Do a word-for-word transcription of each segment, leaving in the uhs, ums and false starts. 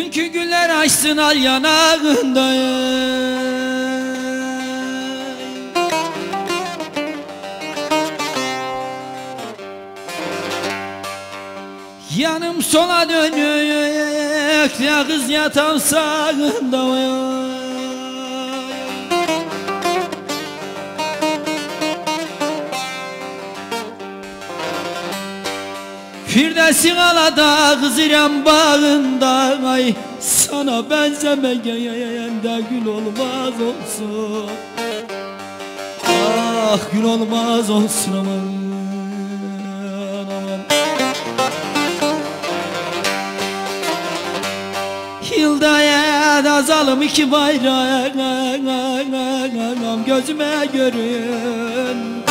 Dünkü güller açsın al yanağındayım. Yanım sola dönük ya kız yatan sağında. Firdevs'in alada Hızıryan bağında, ay sana benzemeyen de gül olmaz olsun. Ah gül olmaz olsun aman aman. Yılda yed azalım iki bayrağım gözüme görün.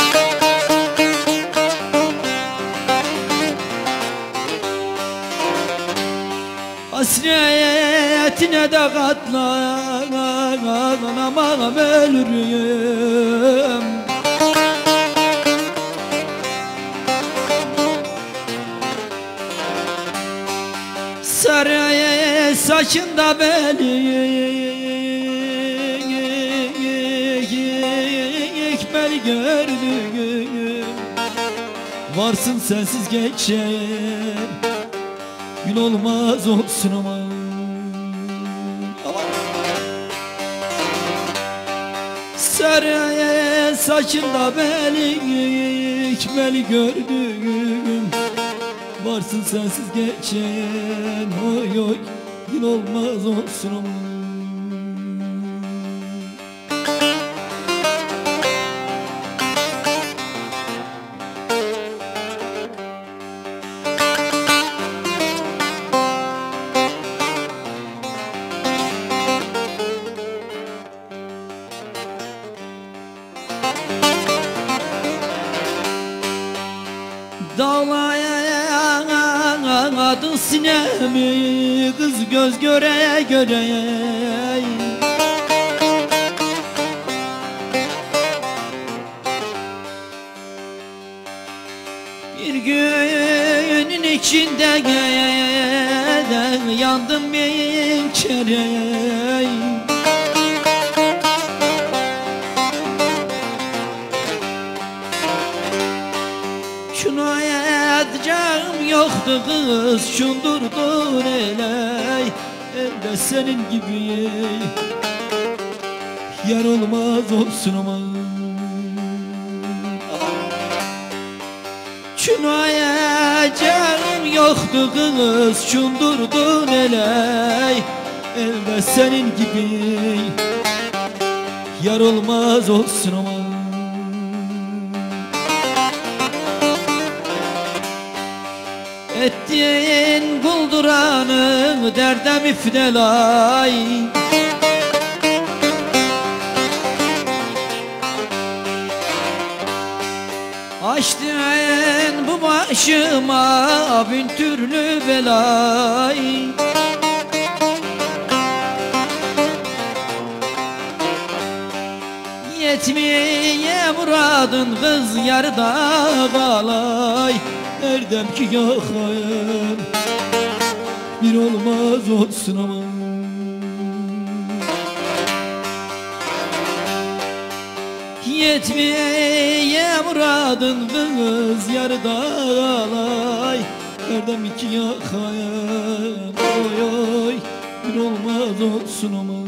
Hasretine de katlanamam ölürüm. Sarı saçında belik bel gördüm. Varsın sensiz geçer, gün olmaz olsun ama. Sarı saçında belik bel gördüm. Varsın sensiz geçen, oy oy gün olmaz olsun ama. Dağladın sinemi kız göz göre göre. Bir günün içinde yandım bin kere. Şuna edeceğim yoktu kız, şundurdun eley. Elde senin gibi yar olmaz olsun ama. Şuna edeceğim yoktu kız, şundurdun eley. Elde senin gibi yar olmaz olsun ama. Ettin kulduranı derde müfdelay. Açtın bu başıma bin türlü belay. Yetmeye muradın kız yarıda kalay. Erdem ki yakayım bir olmaz olsun ama. Yetmeye muradın kız yarıda alay. Erdem ki yakayım oy oy bir olmaz olsun ama.